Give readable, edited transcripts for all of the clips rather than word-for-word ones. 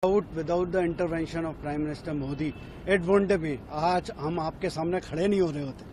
Without the intervention of Prime Minister Modi, it wouldn't be. आज हम आपके सामने खड़े नहीं हो रहे होते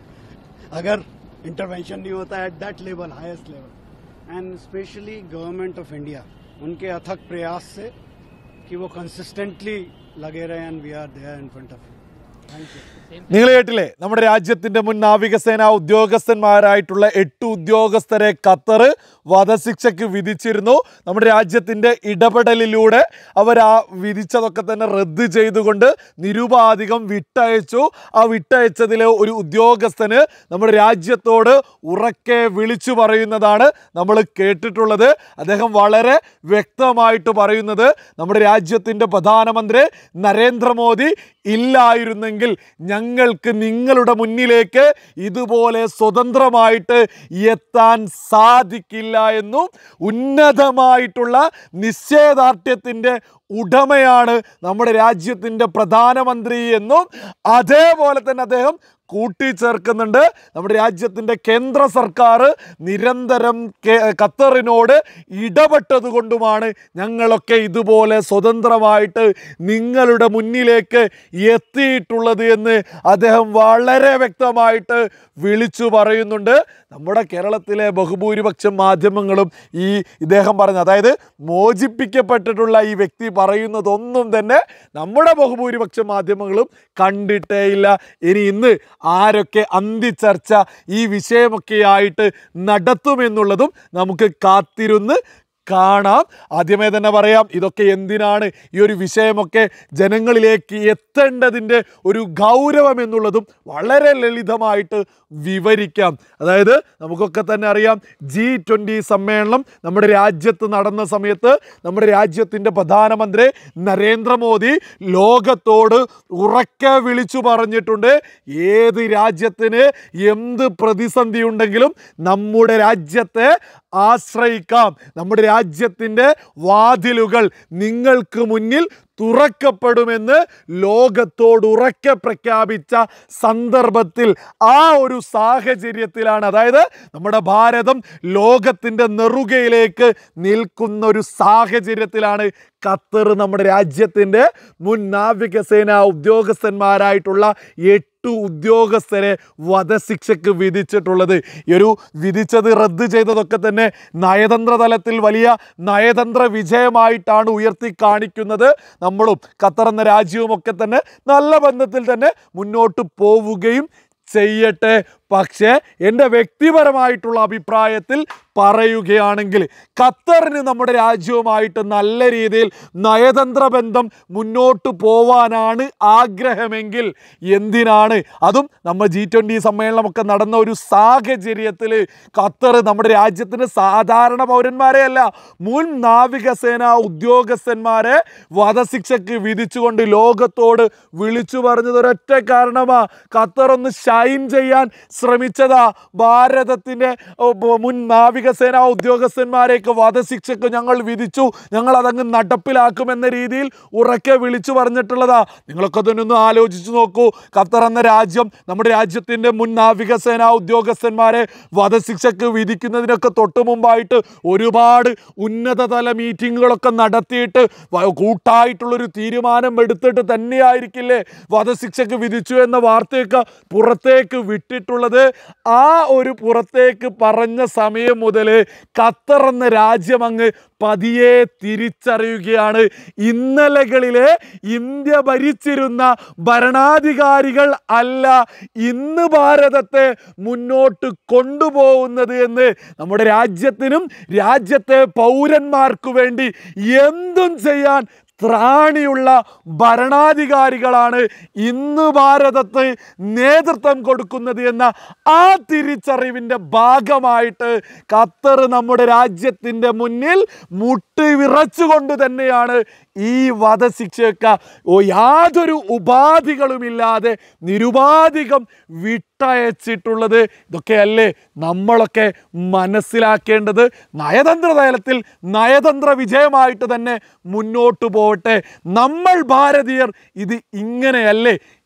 अगर इंटरवेंशन नहीं होता at that level, highest level. And especially Government of India, उनके अथक प्रयास से कि वो consistently लगे रहे and we are there in front of you. Thank you. നിങ്ങൾ കേട്ടില്ലേ, നമ്മുടെ രാജ്യത്തിന്റെ മുൻ നാവികസേനാ ഉദ്യോഗസ്ഥന്മാരായിട്ടുള്ള 8 ഉദ്യോഗസ്ഥരെ ഖത്തർ വധശിക്ഷയ്ക്ക് വിധിച്ചിരുന്നു. നമ്മുടെ രാജ്യത്തിന്റെ ഇടപെടലിലൂടെ അവർ ആ വിധിച്ചതൊക്കെ തന്നെ റദ്ദ് ചെയ്തുകൊണ്ട് നിരുപാധികം വിട്ടയച്ചു. ആ വിട്ടയച്ചതിലെ ഒരു ഉദ്യോഗസ്ഥന് നമ്മുടെ രാജ്യത്തോട് ഉറക്കെ വിളിച്ചു പറയുന്നതാണ് നമ്മൾ കേട്ടിട്ടുള്ളത്. അദ്ദേഹം വളരെ വ്യക്തമായിട്ട് പറയുന്നത്, നമ്മുടെ രാജ്യത്തിന്റെ പ്രധാനമന്ത്രി നരേന്ദ്രമോദി ഇല്ലായിരുന്നെങ്കിൽ ഞങ്ങൾക്ക് നിങ്ങളുടെ മുന്നിലേക്ക് ഇതുപോലെ സ്വതന്ത്രമായിട്ട് എത്താൻ സാധിക്കില്ല എന്നും ഉന്നതമായിട്ടുള്ള നിശ്ചയദാർഢ്യത്തിൻ്റെ ഉടമയാണ് നമ്മുടെ രാജ്യത്തിൻ്റെ പ്രധാനമന്ത്രി എന്നും അതേപോലെ തന്നെ അദ്ദേഹം കൂട്ടിച്ചേർക്കുന്നുണ്ട്. നമ്മുടെ രാജ്യത്തിൻ്റെ കേന്ദ്ര സർക്കാർ നിരന്തരം ഖത്തറിനോട് ഇടപെട്ടത് കൊണ്ടുമാണ് ഞങ്ങളൊക്കെ ഇതുപോലെ സ്വതന്ത്രമായിട്ട് നിങ്ങളുടെ മുന്നിലേക്ക് എത്തിയിട്ടുള്ളത് എന്ന് അദ്ദേഹം വളരെ വ്യക്തമായിട്ട് വിളിച്ചു പറയുന്നുണ്ട്. നമ്മുടെ കേരളത്തിലെ ബഹുഭൂരിപക്ഷം മാധ്യമങ്ങളും ഇദ്ദേഹം പറഞ്ഞ, അതായത് മോചിപ്പിക്കപ്പെട്ടിട്ടുള്ള ഈ വ്യക്തി പറയുന്നതൊന്നും തന്നെ നമ്മുടെ ബഹുഭൂരിപക്ഷം മാധ്യമങ്ങളും കണ്ടിട്ടേയില്ല. ഇനി ഇന്ന് ആരൊക്കെ അന്തിച്ചർച്ച ഈ വിഷയമൊക്കെയായിട്ട് നടത്തുമെന്നുള്ളതും നമുക്ക് കാത്തിരുന്ന് കാണാം. ആദ്യമേ തന്നെ പറയാം, ഇതൊക്കെ എന്തിനാണ് ഈ ഒരു വിഷയമൊക്കെ ജനങ്ങളിലേക്ക് എത്തേണ്ടതിൻ്റെ ഒരു ഗൗരവം എന്നുള്ളതും വളരെ ലളിതമായിട്ട് വിവരിക്കാം. അതായത് നമുക്കൊക്കെ തന്നെ അറിയാം, G20 സമ്മേളനം നമ്മുടെ രാജ്യത്ത് നടന്ന സമയത്ത് നമ്മുടെ രാജ്യത്തിൻ്റെ പ്രധാനമന്ത്രി നരേന്ദ്രമോദി ലോകത്തോട് ഉറക്കെ വിളിച്ചു പറഞ്ഞിട്ടുണ്ട്, ഏത് രാജ്യത്തിന് എന്ത് പ്രതിസന്ധി ഉണ്ടെങ്കിലും നമ്മുടെ രാജ്യത്തെ ആശ്രയിക്കാം, നമ്മുടെ രാജ്യത്തിൻ്റെ വാതിലുകൾ നിങ്ങൾക്ക് മുന്നിൽ തുറക്കപ്പെടുമെന്ന് ലോകത്തോട് ഉറക്കെ പ്രഖ്യാപിച്ച സന്ദർഭത്തിൽ ആ ഒരു സാഹചര്യത്തിലാണ്, അതായത് നമ്മുടെ ഭാരതം ലോകത്തിൻ്റെ നെറുകയിലേക്ക് നിൽക്കുന്ന ഒരു സാഹചര്യത്തിലാണ് ഖത്തർ നമ്മുടെ രാജ്യത്തിൻ്റെ മുൻ നാവികസേനാ ഉദ്യോഗസ്ഥന്മാരായിട്ടുള്ള 8 ഉദ്യോഗസ്ഥരെ വധശിക്ഷയ്ക്ക് വിധിച്ചിട്ടുള്ളത്. ഈ ഒരു വിധിച്ചത് റദ്ദ് ചെയ്തതൊക്കെ തന്നെ നയതന്ത്ര തലത്തിൽ വലിയ നയതന്ത്ര വിജയമായിട്ടാണ് ഉയർത്തി കാണിക്കുന്നത്. നമ്മളും ഖത്തർ എന്ന രാജ്യവും ഒക്കെ തന്നെ നല്ല ബന്ധത്തിൽ തന്നെ മുന്നോട്ട് പോവുകയും ചെയ്യട്ടെ. പക്ഷേ എൻ്റെ വ്യക്തിപരമായിട്ടുള്ള അഭിപ്രായത്തിൽ പറയുകയാണെങ്കിൽ ഖത്തറിന് നമ്മുടെ രാജ്യവുമായിട്ട് നല്ല രീതിയിൽ നയതന്ത്ര ബന്ധം മുന്നോട്ട് പോവാനാണ് ആഗ്രഹമെങ്കിൽ എന്തിനാണ്, അതും നമ്മൾ G20 സമ്മേളനമൊക്കെ നടന്ന ഒരു സാഹചര്യത്തിൽ ഖത്തർ നമ്മുടെ രാജ്യത്തിന് സാധാരണ പൗരന്മാരെയല്ല, മുൻ നാവികസേനാ ഉദ്യോഗസ്ഥന്മാരെ വധശിക്ഷയ്ക്ക് വിധിച്ചുകൊണ്ട് ലോകത്തോട് വിളിച്ചു പറഞ്ഞത് ഒരൊറ്റ കാരണമാണ്, ഖത്തർ ഒന്ന് ഷൈൻ ചെയ്യാൻ ശ്രമിച്ചതാ. ഭാരതത്തിൻ്റെ മുൻ നാവികസേനാ ഉദ്യോഗസ്ഥന്മാരെയൊക്കെ വധശിക്ഷയ്ക്ക് ഞങ്ങൾ വിധിച്ചു, ഞങ്ങൾ അതങ്ങ് നടപ്പിലാക്കുമെന്ന രീതിയിൽ ഉറക്കെ വിളിച്ചു പറഞ്ഞിട്ടുള്ളതാ. നിങ്ങളൊക്കെ തന്നെ ഒന്ന് ആലോചിച്ച് നോക്കൂ, ഖത്തർ എന്ന രാജ്യം നമ്മുടെ രാജ്യത്തിൻ്റെ മുൻ നാവികസേനാ ഉദ്യോഗസ്ഥന്മാരെ വധശിക്ഷയ്ക്ക് വിധിക്കുന്നതിനൊക്കെ തൊട്ടു മുമ്പായിട്ട് ഒരുപാട് ഉന്നതതല മീറ്റിങ്ങുകളൊക്കെ നടത്തിയിട്ട് കൂട്ടായിട്ടുള്ളൊരു തീരുമാനം എടുത്തിട്ട് തന്നെയായിരിക്കില്ലേ വധശിക്ഷയ്ക്ക് വിധിച്ചു എന്ന വാർത്തയൊക്കെ പുറത്തേക്ക് വിട്ടിട്ടുള്ളത്. ആ ഒരു പുറത്തേക്ക് പറഞ്ഞ സമയം മുതൽ ഖത്തർ എന്ന രാജ്യം അങ്ങ് പതിയെ തിരിച്ചറിയുകയാണ്, ഇന്നലകളിലെ ഇന്ത്യ ഭരിച്ചിരുന്ന ഭരണാധികാരികൾ അല്ല ഇന്ന് ഭാരതത്തെ മുന്നോട്ട് കൊണ്ടുപോകുന്നത് എന്ന്. നമ്മുടെ രാജ്യത്തിനും രാജ്യത്തെ പൗരന്മാർക്കു വേണ്ടി എന്തും ചെയ്യാൻ ത്രാണിയുള്ള ഭരണാധികാരികളാണ് ഇന്ന് ഭാരതത്ത് നേതൃത്വം കൊടുക്കുന്നത് എന്ന ആ തിരിച്ചറിവിൻ്റെ ഭാഗമായിട്ട് ഖത്തർ നമ്മുടെ രാജ്യത്തിൻ്റെ മുന്നിൽ മുട്ടിവിറച്ചുകൊണ്ട് തന്നെയാണ് ഈ വധശിക്ഷയൊക്കെ യാതൊരു ഉപാധികളുമില്ലാതെ നിരുപാധികം വിട്ടയച്ചിട്ടുള്ളത്. ഇതൊക്കെയല്ലേ നമ്മളൊക്കെ മനസ്സിലാക്കേണ്ടത്. നയതന്ത്ര തലത്തിൽ നയതന്ത്ര വിജയമായിട്ട് തന്നെ മുന്നോട്ട് പോകട്ടെ. നമ്മൾ ഭാരതീയർ ഇത് ഇങ്ങനെയല്ലേ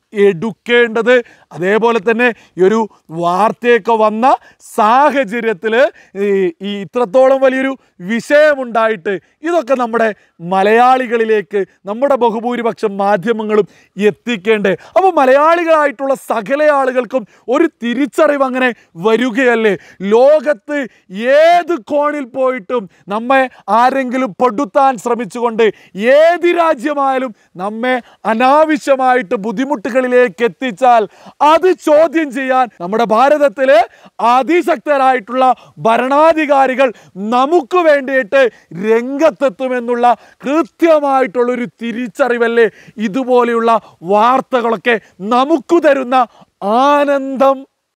എടുക്കേണ്ടത്. അതേപോലെ തന്നെ ഈ ഒരു വാർത്തയൊക്കെ വന്ന സാഹചര്യത്തിൽ ഈ ഇത്രത്തോളം വലിയൊരു വിഷയമുണ്ടായിട്ട് ഇതൊക്കെ നമ്മുടെ മലയാളികളിലേക്ക് നമ്മുടെ ബഹുഭൂരിപക്ഷം മാധ്യമങ്ങളും എത്തിക്കേണ്ടേ. അപ്പോൾ മലയാളികളായിട്ടുള്ള സകല ആളുകൾക്കും ഒരു തിരിച്ചറിവ് അങ്ങനെ വരികയല്ലേ. ലോകത്ത് ഏത് കോണിൽ പോയിട്ടും നമ്മെ ആരെങ്കിലും പെടുത്താൻ ശ്രമിച്ചുകൊണ്ട് ഏത് രാജ്യമായാലും നമ്മെ അനാവശ്യമായിട്ട് ബുദ്ധിമുട്ടുകളിലേക്ക് എത്തിച്ചാൽ അത് ചോദ്യം ചെയ്യാൻ നമ്മുടെ ഭാരതത്തിലെ അതിശക്തരായിട്ടുള്ള ഭരണാധികാരികൾ നമുക്ക് വേണ്ടിയിട്ട് രംഗത്തെത്തുമെന്നുള്ള കൃത്യമായിട്ടുള്ളൊരു തിരിച്ചറിവല്ലേ ഇതുപോലെയുള്ള വാർത്തകളൊക്കെ നമുക്ക് തരുന്ന ആനന്ദം.